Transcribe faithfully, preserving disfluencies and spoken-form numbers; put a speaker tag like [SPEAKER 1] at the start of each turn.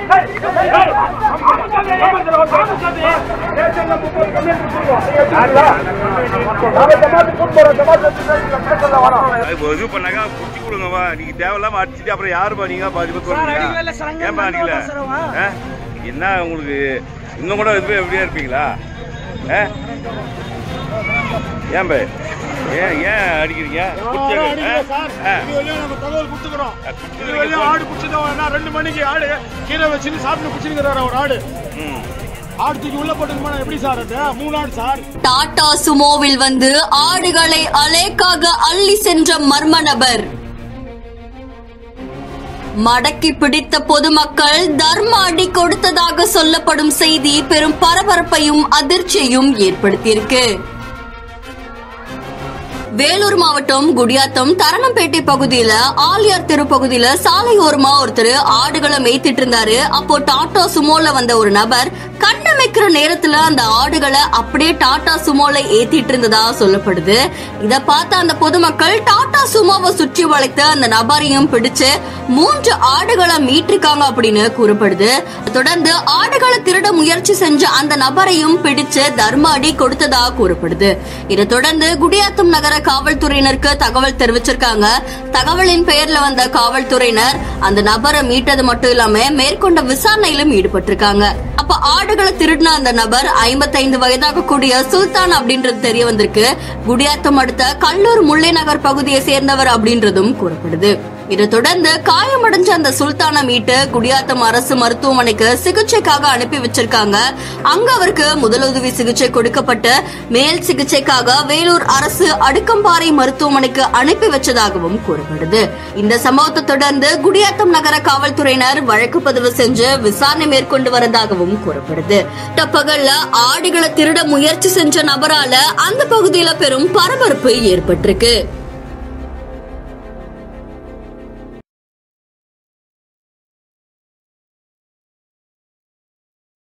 [SPEAKER 1] இது பண்ணாங்க குடிச்சு கொடுங்கப்பா. நீங்க தேவையில்லாம அடிச்சுட்டு அப்புறம் யாருப்பா நீங்க பாதி பக்கம் ஏன்பா அடிக்கல? என்ன உங்களுக்கு இன்னும் கூட இது எப்படியா இருப்பீங்களா? ஏன் பை ஏன் ஏன் அடிக்கிறீங்க?
[SPEAKER 2] தகவல் கொடுத்துக்கிறோம். ஆடு பிடிச்சதா ரெண்டு மணிக்கு ஆடு கீரை வச்சு சாப்பிட்டு பிடிச்சிருக்கிறாரு ஒரு ஆடு. ஆடுக்கு உள்ள போட்டுக்குமா எப்படி சார்? அது மூணு ஆடு சார்.
[SPEAKER 3] டாடா சுமோவில் வந்து ஆடுகளை அலேக்காக அள்ளி சென்ற மர்ம நபர். மடக்கி பிடித்த பொதுமக்கள் தர்ம அடி கொடுத்ததாக சொல்லப்படும் செய்தி பெரும் பரபரப்பையும் அதிர்ச்சியையும் ஏற்படுத்தியிருக்கு. வேலூர் மாவட்டம் குடியாத்தம் தரணம்பேட்டை பகுதியில ஆலியார் தெரு பகுதியில சாலையோரமா ஒருத்தர் ஆடுகளை மேய்த்திட்டு இருந்தாரு. அப்போ டாடா சுமோல வந்த ஒரு நபர் கண்ணமைக்கிற நேரத்துல அந்த ஆடுகளை அப்படியே டாடா சுமோல ஏத்திட்டு இருந்ததா சொல்லப்படுது. இத பார்த்த அந்த பொதுமக்கள் டாடா சுமோவை சுற்றி வளைத்து அந்த நபரையும் பிடிச்சு மூன்று ஆடுகளை மீட்டிருக்காங்க அப்படின்னு கூறப்படுது. தொடர்ந்து ஆடுகளை திருட முயற்சி செஞ்ச அந்த நபரையும் பிடிச்சு தர்ம அடி கொடுத்ததா கூறப்படுது. இதை தொடர்ந்து குடியாத்தம் நகர காவல்துறையினருக்கு தகவல் தெரிவிச்சிருக்காங்க. தகவலின் பெயர்ல வந்த காவல்துறையினர் அந்த நபரை மீட்டது மட்டும் இல்லாம மேற்கொண்ட விசாரணையிலும் ஈடுபட்டிருக்காங்க. அப்ப ஆடுகளை திருடின அந்த நபர் ஐம்பத்தி ஐந்து வயதாக கூடிய சுல்தான் அப்படின்றது தெரிய வந்திருக்கு. குடியாத்தம் அடுத்த கல்லூர் முல்லை நகர் பகுதியை சேர்ந்தவர் அப்படின்றதும் கூறப்படுது. இதை தொடர்ந்து காயமடைஞ்ச அந்த சுல்தானை மீட்டு குடியாத்தம் அரசு மருத்துவமனைக்கு சிகிச்சைக்காக அனுப்பி வச்சிருக்காங்க. அங்க அவருக்கு முதலுதவி சிகிச்சை கொடுக்கப்பட்டு மேல் சிகிச்சைக்காக வேலூர் அரசு அடுக்கம்பாறை மருத்துவமனைக்கு அனுப்பி வச்சதாகவும் கூறப்படுது. இந்த சம்பவத்தை தொடர்ந்து குடியாத்தம் நகர காவல்துறையினர் வழக்கு பதிவு செஞ்சு விசாரணை மேற்கொண்டு வரதாகவும் கூறப்படுது. பகல்ல ஆடுகளை திருட முயற்சி செஞ்ச நபரால அந்த பகுதியில பெரும் பரபரப்பு ஏற்பட்டிருக்கு.